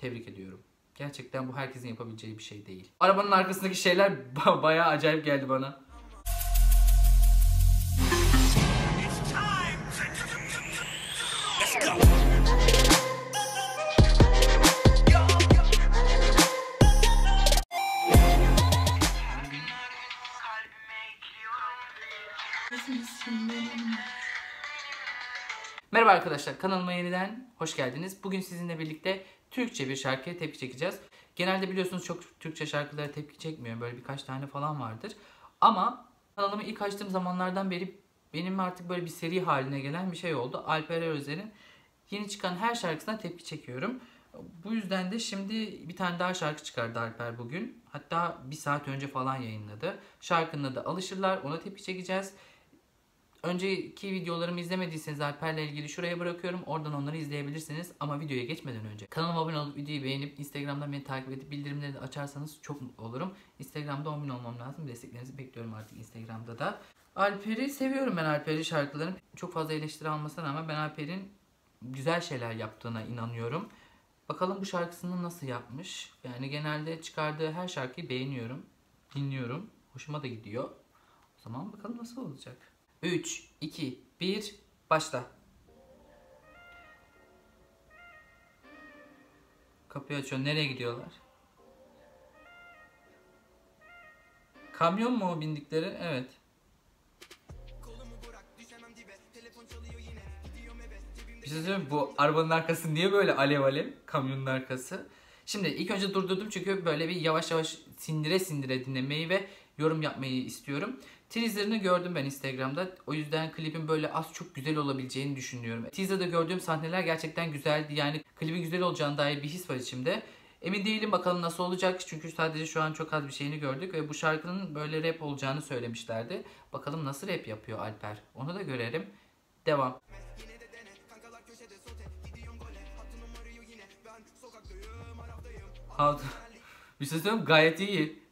Tebrik ediyorum. Gerçekten bu herkesin yapabileceği bir şey değil. Arabanın arkasındaki şeyler bayağı acayip geldi bana. Merhaba arkadaşlar, kanalıma yeniden hoş geldiniz. Bugün sizinle birlikte Türkçe bir şarkıya tepki çekeceğiz. Genelde biliyorsunuz çok Türkçe şarkılara tepki çekmiyorum. Böyle birkaç tane falan vardır. Ama kanalımı ilk açtığım zamanlardan beri benim artık böyle bir seri haline gelen bir şey oldu. Alper Erözer'in yeni çıkan her şarkısına tepki çekiyorum. Bu yüzden de şimdi bir tane daha şarkı çıkardı Alper bugün. Hatta bir saat önce falan yayınladı. Şarkının adı Alışırlar, ona tepki çekeceğiz. Önceki videolarımı izlemediyseniz Alper'le ilgili şuraya bırakıyorum. Oradan onları izleyebilirsiniz. Ama videoya geçmeden önce kanalıma abone olup videoyu beğenip Instagram'dan beni takip edip bildirimleri de açarsanız çok mutlu olurum. Instagram'da 10.000 olmam lazım. Desteklerinizi bekliyorum artık Instagram'da da. Alper'i seviyorum, ben Alper'i şarkılarını. Çok fazla eleştiri almasına rağmen ben Alper'in güzel şeyler yaptığına inanıyorum. Bakalım bu şarkısını nasıl yapmış. Yani genelde çıkardığı her şarkıyı beğeniyorum. Dinliyorum. Hoşuma da gidiyor. O zaman bakalım nasıl olacak. 3, 2, 1, başla. Kapıyı açıyor. Nereye gidiyorlar? Kamyon mu o bindikleri? Evet. Bir şey söyleyeyim mi? Bu arabanın arkası niye böyle alev alev? Kamyonun arkası. Şimdi ilk önce durdurdum çünkü böyle bir yavaş yavaş sindire sindire dinlemeyi ve yorum yapmayı istiyorum. Teaser'ını gördüm ben Instagram'da. O yüzden klibin böyle az çok güzel olabileceğini düşünüyorum. Teaser'da gördüğüm sahneler gerçekten güzeldi. Yani klibin güzel olacağına dair bir his var içimde. Emin değilim bakalım nasıl olacak. Çünkü sadece şu an çok az bir şeyini gördük. Ve bu şarkının böyle rap olacağını söylemişlerdi. Bakalım nasıl rap yapıyor Alper. Onu da görelim. Devam. Bir şey söyleyeyim, gayet iyi.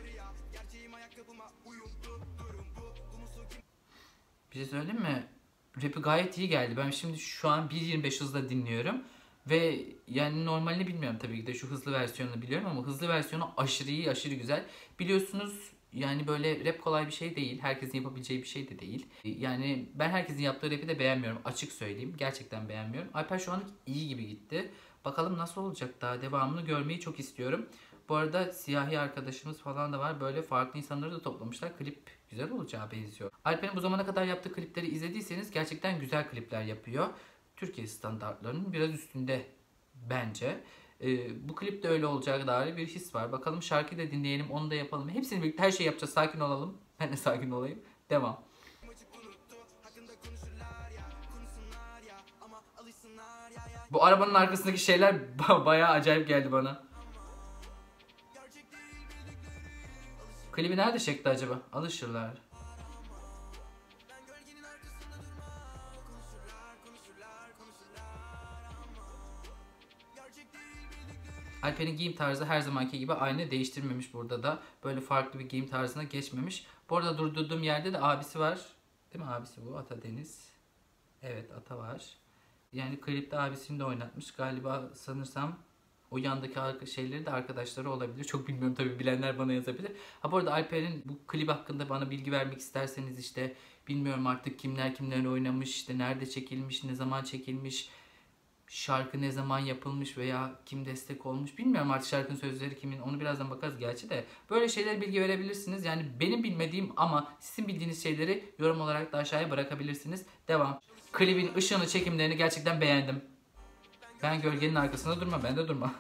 Bir şey söyleyeyim mi? Rap'i gayet iyi geldi. Ben şimdi şu an 1.25 hızla dinliyorum. Ve yani normalini bilmiyorum tabii ki de, şu hızlı versiyonunu biliyorum ama hızlı versiyonu aşırı iyi, aşırı güzel. Biliyorsunuz yani böyle rap kolay bir şey değil. Herkesin yapabileceği bir şey de değil. Yani ben herkesin yaptığı rap'i de beğenmiyorum, açık söyleyeyim. Gerçekten beğenmiyorum. Alper şu an iyi gibi gitti. Bakalım nasıl olacak, daha devamını görmeyi çok istiyorum. Bu arada siyahi arkadaşımız falan da var. Böyle farklı insanları da toplamışlar. Klip güzel olacağı benziyor. Alper'in bu zamana kadar yaptığı klipleri izlediyseniz gerçekten güzel klipler yapıyor. Türkiye standartlarının biraz üstünde bence. Bu klip de öyle olacağı dair bir his var. Bakalım şarkıyı da dinleyelim, onu da yapalım. Hepsini birlikte her şeyi yapacağız. Sakin olalım. Ben de sakin olayım. Devam. Bu arabanın arkasındaki şeyler bayağı acayip geldi bana. Klibi nerede çekti acaba? Alışırlar. Alper'in giyim tarzı her zamanki gibi aynı, değiştirmemiş burada da. Böyle farklı bir giyim tarzına geçmemiş. Bu arada durduğum yerde de abisi var. Değil mi abisi bu? Ata Deniz. Evet, Ata var. Yani klipte abisini de oynatmış. Galiba sanırsam o yandaki şeyleri de arkadaşları olabilir. Çok bilmiyorum tabii, bilenler bana yazabilir. Ha bu arada Alper'in bu klip hakkında bana bilgi vermek isterseniz işte bilmiyorum artık kimler oynamış, işte nerede çekilmiş, ne zaman çekilmiş, şarkı ne zaman yapılmış veya kim destek olmuş bilmiyorum artık, şarkının sözleri kimin, onu birazdan bakarız gerçi de. Böyle şeyler bilgi verebilirsiniz. Yani benim bilmediğim ama sizin bildiğiniz şeyleri yorum olarak da aşağıya bırakabilirsiniz. Devam. Klibin ışığını, çekimlerini gerçekten beğendim. Ben gölgenin arkasında durma, ben de durma.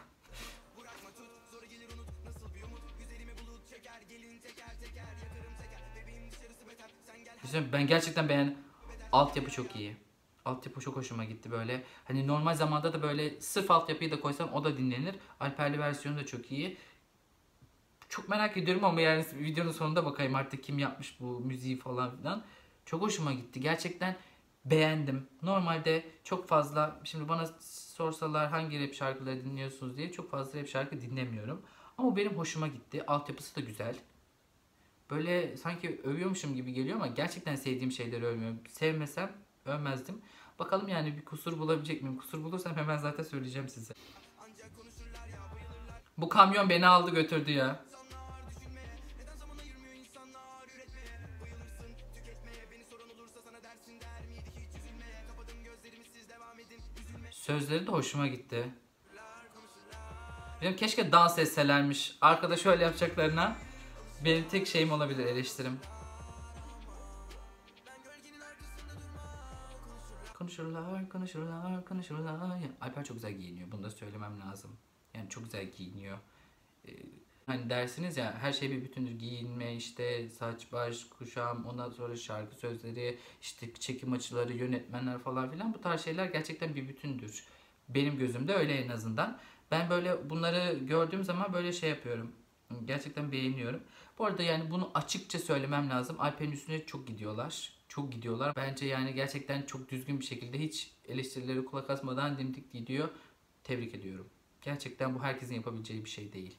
Ben gerçekten beğendim. Altyapı çok iyi. Altyapı çok hoşuma gitti böyle. Hani normal zamanda da böyle sırf altyapıyı da koysam o da dinlenir. Alperli versiyonu da çok iyi. Çok merak ediyorum ama yani videonun sonunda bakayım artık kim yapmış bu müziği falan filan. Çok hoşuma gitti. Gerçekten beğendim. Normalde çok fazla, şimdi bana sorsalar hangi rap şarkıları dinliyorsunuz diye, çok fazla rap şarkı dinlemiyorum. Ama benim hoşuma gitti. Altyapısı da güzel. Böyle sanki övüyormuşum gibi geliyor ama gerçekten sevdiğim şeyleri övmüyorum. Sevmesem övmezdim. Bakalım yani bir kusur bulabilecek miyim? Kusur bulursam hemen zaten söyleyeceğim size. Bu kamyon beni aldı götürdü ya. Sözleri de hoşuma gitti. Benim keşke dans etselermiş. Arkada şöyle yapacaklarına benim tek şeyim olabilir, eleştirim. Konuşurlar, konuşurlar, konuşurlar. Alper çok güzel giyiniyor. Bunu da söylemem lazım. Yani çok güzel giyiniyor. Ee, Hani dersiniz ya, her şey bir bütündür. Giyinme, işte saç, baş, kuşam, ondan sonra şarkı sözleri, işte çekim açıları, yönetmenler falan filan. Bu tarz şeyler gerçekten bir bütündür. Benim gözümde öyle en azından. Ben böyle bunları gördüğüm zaman böyle şey yapıyorum. Gerçekten beğeniyorum. Bu arada yani bunu açıkça söylemem lazım. Alper'in üstüne çok gidiyorlar. Çok gidiyorlar. Bence yani gerçekten çok düzgün bir şekilde, hiç eleştirilere kulak asmadan dimdik gidiyor. Tebrik ediyorum. Gerçekten bu herkesin yapabileceği bir şey değil.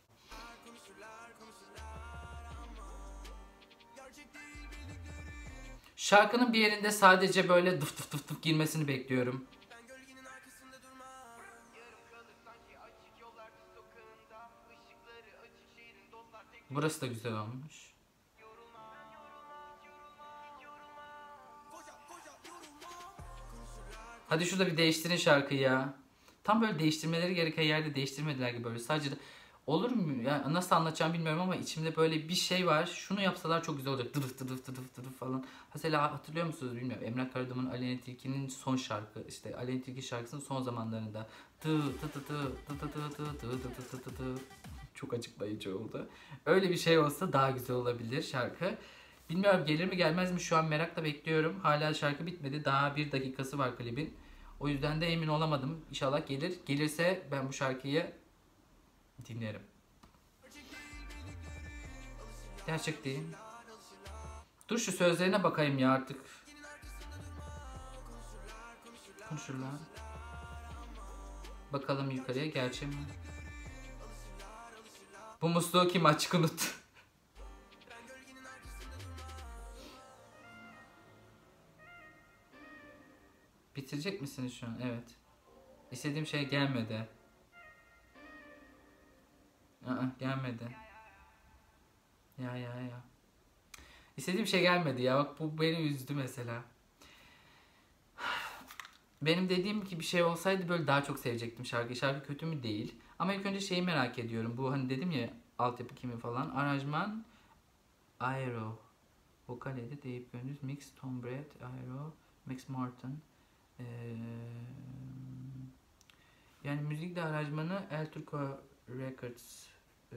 Şarkının bir yerinde sadece böyle dıf dıf dıf dıf girmesini bekliyorum. Burası da güzel olmuş. Hadi şurada bir değiştirin şarkıyı ya. Tam böyle değiştirmeleri gereken yerde değiştirmediler gibi, böyle sadece de olur mu? Ya nasıl anlatacağım bilmiyorum ama içimde böyle bir şey var. Şunu yapsalar çok güzel olacak. Dırıf dırıf dırıf dırıf falan. Mesela hatırlıyor musunuz bilmiyorum. Emrah Karadağ'ın Aleyna Tilki'nin son şarkı, işte Aleyna Tilki şarkısının son zamanlarında tı tı tı tı tı tı tı tı tı tı tı tı tı, çok açıklayıcı oldu. Öyle bir şey olsa daha güzel olabilir şarkı. Bilmiyorum gelir mi gelmez mi, şu an merakla bekliyorum. Hala şarkı bitmedi. Daha 1 dakikası var klibin. O yüzden de emin olamadım. İnşallah gelir. Gelirse ben bu şarkıyı dinlerim. Gerçek değil. Dur şu sözlerine bakayım ya artık. Konuşurlar. Bakalım yukarıya, gerçek mi? Bu musluğu kim açık unut. Bitirecek misiniz şu an? Evet. İstediğim şey gelmedi. Gelmedi. Ya. İstediğim şey gelmedi ya. Bak bu beni üzdü mesela. Benim dediğim gibi bir şey olsaydı böyle daha çok sevecektim şarkıyı. Şarkı kötü mü? Değil. Ama ilk önce şeyi merak ediyorum. Bu hani dedim ya, altyapı kimi falan. Aranjman Aero. Vokal edit, Eyüp Gündüz, Mix, Tom Brett, Aero, Max Martin. Ee, Yani müzik de aranjmanı El Turco Records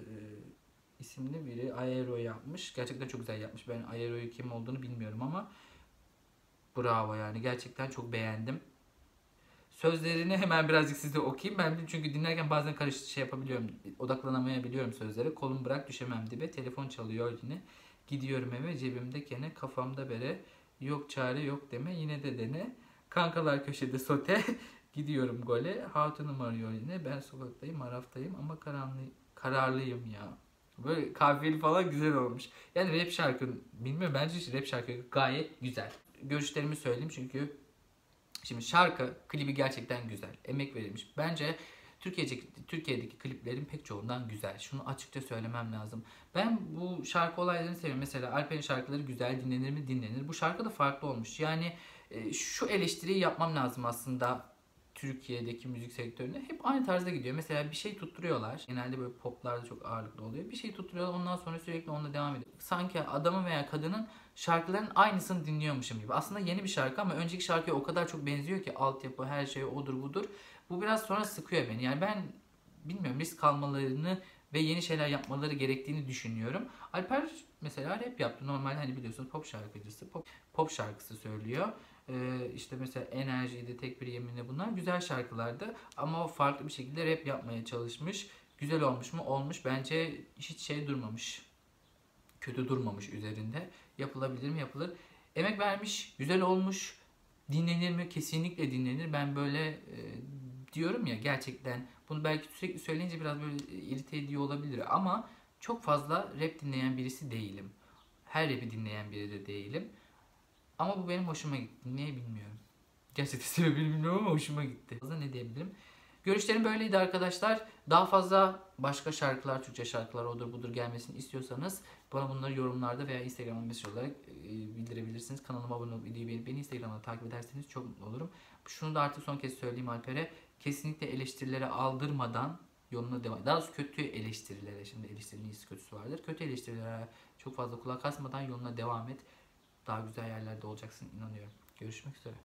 isimli biri Aero yapmış. Gerçekten çok güzel yapmış. Ben Aero'yu kim olduğunu bilmiyorum ama bravo yani. Gerçekten çok beğendim. Sözlerini hemen birazcık size okuyayım. Ben çünkü dinlerken bazen şey yapabiliyorum. Odaklanamayabiliyorum sözlere. Kolum bırak düşemem dibe. Telefon çalıyor yine. Gidiyorum eve, cebimde kene, kafamda bere. Yok çare yok deme, yine de dene. Kankalar köşede sote. Gidiyorum gole. Hatunum arıyor yine. Ben sokaktayım, araftayım ama kararlıyım ya. Böyle kafiyeli falan güzel olmuş. Yani rap şarkı, bilmiyorum, bence rap şarkı gayet güzel. Görüşlerimi söyleyeyim çünkü şimdi şarkı klibi gerçekten güzel. Emek verilmiş. Bence Türkiye'deki kliplerin pek çoğundan güzel. Şunu açıkça söylemem lazım. Ben bu şarkı olaylarını seviyorum. Mesela Alper'in şarkıları güzel, dinlenir mi? Dinlenir. Bu şarkı da farklı olmuş. Yani şu eleştiriyi yapmam lazım aslında. Türkiye'deki müzik sektöründe hep aynı tarzda gidiyor. Mesela bir şey tutturuyorlar. Genelde böyle poplarda çok ağırlıklı oluyor. Bir şey tutturuyorlar, ondan sonra sürekli onunla devam ediyor. Sanki adamın veya kadının şarkıların aynısını dinliyormuşum gibi. Aslında yeni bir şarkı ama önceki şarkıya o kadar çok benziyor ki, altyapı, her şey odur budur. Bu biraz sonra sıkıyor beni. Yani ben bilmiyorum, risk almalarını ve yeni şeyler yapmaları gerektiğini düşünüyorum. Alper mesela rap yaptı. Normalde hani biliyorsunuz pop şarkıcısı. Pop şarkısı söylüyor. İşte mesela Enerjiydi, Tek Bir Yeminle, bunlar güzel şarkılardı. Ama o farklı bir şekilde rap yapmaya çalışmış. Güzel olmuş mu? Olmuş. Bence hiç şey durmamış. Kötü durmamış üzerinde. Yapılabilir mi? Yapılır. Emek vermiş. Güzel olmuş. Dinlenir mi? Kesinlikle dinlenir. Ben böyle diyorum ya, gerçekten bunu belki sürekli söyleyince biraz böyle irite ediyor olabilir ama çok fazla rap dinleyen birisi değilim. Her rap'i dinleyen biri de değilim. Ama bu benim hoşuma gitti. Niye bilmiyorum. Gerçekten sebebini bilmiyorum ama hoşuma gitti. Ne diyebilirim? Görüşlerim böyleydi arkadaşlar. Daha fazla başka şarkılar, Türkçe şarkılar odur budur gelmesini istiyorsanız bana bunları yorumlarda veya Instagram'dan mesaj olarak bildirebilirsiniz. Kanalıma abone olup videoyu beğenip beni Instagram'da takip ederseniz çok mutlu olurum. Şunu da artık son kez söyleyeyim Alper'e. Kesinlikle eleştirilere aldırmadan yoluna devam. Daha doğrusu kötü eleştirilere, şimdi eleştirinin iyisi kötüsü vardır. Kötü eleştirilere çok fazla kulak asmadan yoluna devam et. Daha güzel yerlerde olacaksın inanıyorum. Görüşmek üzere.